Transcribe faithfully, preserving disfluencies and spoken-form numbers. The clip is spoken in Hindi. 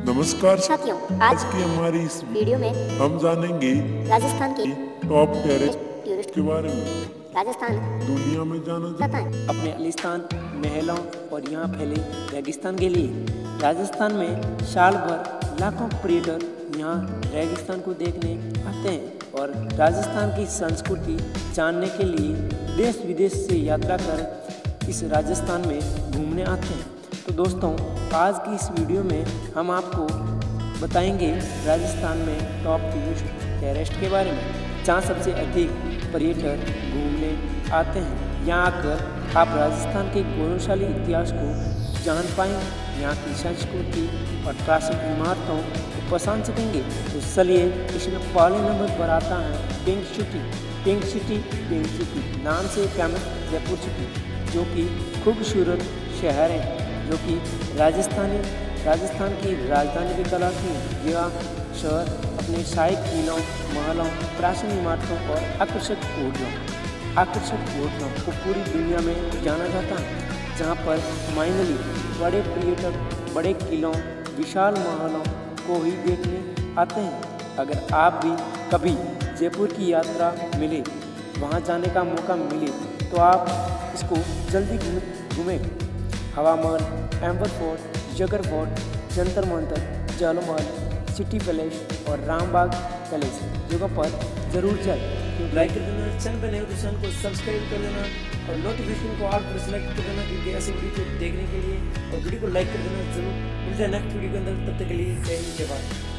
नमस्कार साथियों, आज आज की हमारी इस वीडियो में हम जानेंगे राजस्थान के टॉप टेरेस टूरिस्ट के बारे में। राजस्थान दुनिया में जाना जाता जाता है अपने आलीशान महलों और यहाँ फैले रेगिस्तान के लिए। राजस्थान में साल भर लाखों पर्यटक यहाँ रेगिस्तान को देखने आते हैं और राजस्थान की संस्कृति जानने के लिए देश विदेश से यात्रा कर इस राजस्थान में घूमने आते हैं। तो दोस्तों, आज की इस वीडियो में हम आपको बताएंगे राजस्थान में टॉप टूरिस्ट टेरेस्ट के बारे में, जहाँ सबसे अधिक पर्यटक घूमने आते हैं। यहाँ आकर आप राजस्थान के गौरवशाली इतिहास को जान पाएंगे, यहाँ की संस्कृति और प्राचीन इमारतों को पहचान सकेंगे। तो चलिए, इसमें पहले नंबर पर आता है pink city. Pink city pink city नाम से फेमस जयपुर सिटी, जो कि खूबसूरत शहर है, जो कि राजस्थानी राजस्थान की राजधानी भी कहलाती है। यह शहर अपने शाही किलों, महलों, प्राचीन इमारतों और आकर्षक होटलों आकर्षक होटलों को पूरी दुनिया में जाना जाता है, जहां पर फाइनली बड़े पर्यटक बड़े किलों, विशाल महलों को ही देखने आते हैं। अगर आप भी कभी जयपुर की यात्रा मिले, वहां जाने का मौका मिले, तो आप इसको जल्दी घूमें। Hawa Mahal, Amber fort, Jaigarh fort, Jantar Mantar, Jalmahal, city palace और रामबाग पैलेस जगह पर जरूर जाए। तो लाइक कर देना, चैनल पर नए हो तो चैनल को सब्सक्राइब कर देना और नोटिफिकेशन को ऑल पर सेलेक्ट कर देना, क्योंकि ऐसे वीडियो को देखने के लिए। और वीडियो को लाइक कर देना जरूर। मिलते हैं नेक्स्ट वीडियो के अंदर, तब तक के लिए जय हिंद, जय भारत।